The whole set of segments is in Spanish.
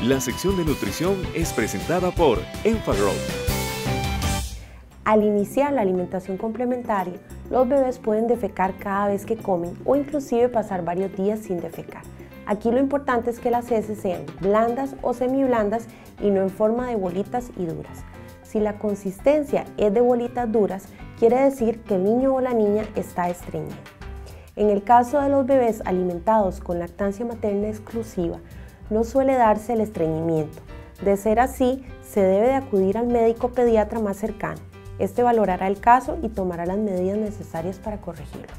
La sección de nutrición es presentada por Enfagrow. Al iniciar la alimentación complementaria, los bebés pueden defecar cada vez que comen o inclusive pasar varios días sin defecar. Aquí lo importante es que las heces sean blandas o semiblandas y no en forma de bolitas y duras. Si la consistencia es de bolitas duras, quiere decir que el niño o la niña está estreñido. En el caso de los bebés alimentados con lactancia materna exclusiva, no suele darse el estreñimiento. De ser así, se debe de acudir al médico pediatra más cercano. Este valorará el caso y tomará las medidas necesarias para corregirlo.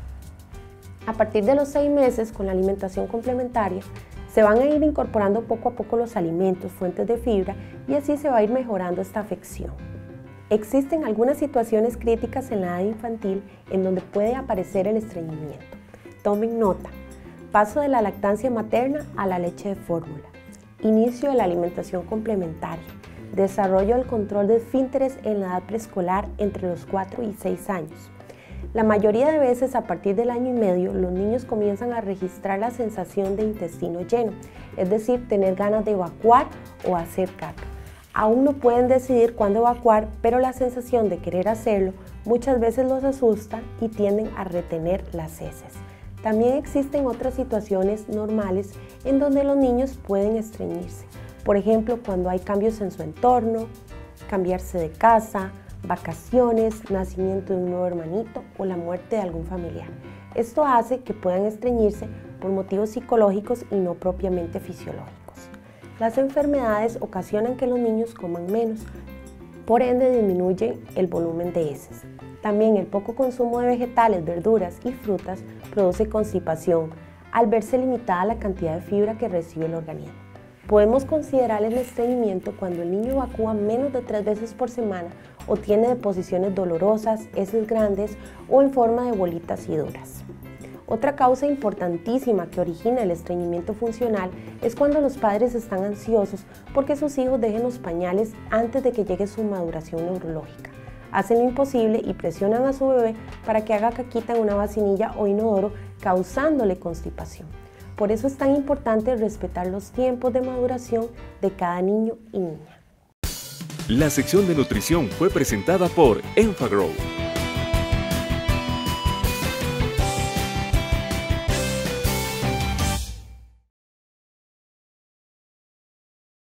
A partir de los 6 meses, con la alimentación complementaria, se van a ir incorporando poco a poco los alimentos, fuentes de fibra, y así se va a ir mejorando esta afección. Existen algunas situaciones críticas en la edad infantil en donde puede aparecer el estreñimiento. Tomen nota: paso de la lactancia materna a la leche de fórmula, inicio de la alimentación complementaria, desarrollo del control de esfínteres en la edad preescolar entre los 4 y 6 años. La mayoría de veces, a partir del año y medio, los niños comienzan a registrar la sensación de intestino lleno, es decir, tener ganas de evacuar o hacer caca. Aún no pueden decidir cuándo evacuar, pero la sensación de querer hacerlo muchas veces los asusta y tienden a retener las heces. También existen otras situaciones normales en donde los niños pueden estreñirse. Por ejemplo, cuando hay cambios en su entorno, cambiarse de casa, vacaciones, nacimiento de un nuevo hermanito o la muerte de algún familiar. Esto hace que puedan estreñirse por motivos psicológicos y no propiamente fisiológicos. Las enfermedades ocasionan que los niños coman menos, por ende disminuye el volumen de heces. También el poco consumo de vegetales, verduras y frutas produce constipación al verse limitada la cantidad de fibra que recibe el organismo. Podemos considerar el estreñimiento cuando el niño evacúa menos de 3 veces por semana o tiene deposiciones dolorosas, heces grandes o en forma de bolitas y duras. Otra causa importantísima que origina el estreñimiento funcional es cuando los padres están ansiosos porque sus hijos dejen los pañales antes de que llegue su maduración neurológica. Hacen lo imposible y presionan a su bebé para que haga caquita en una vacinilla o inodoro, causándole constipación. Por eso es tan importante respetar los tiempos de maduración de cada niño y niña. La sección de nutrición fue presentada por Enfagrow.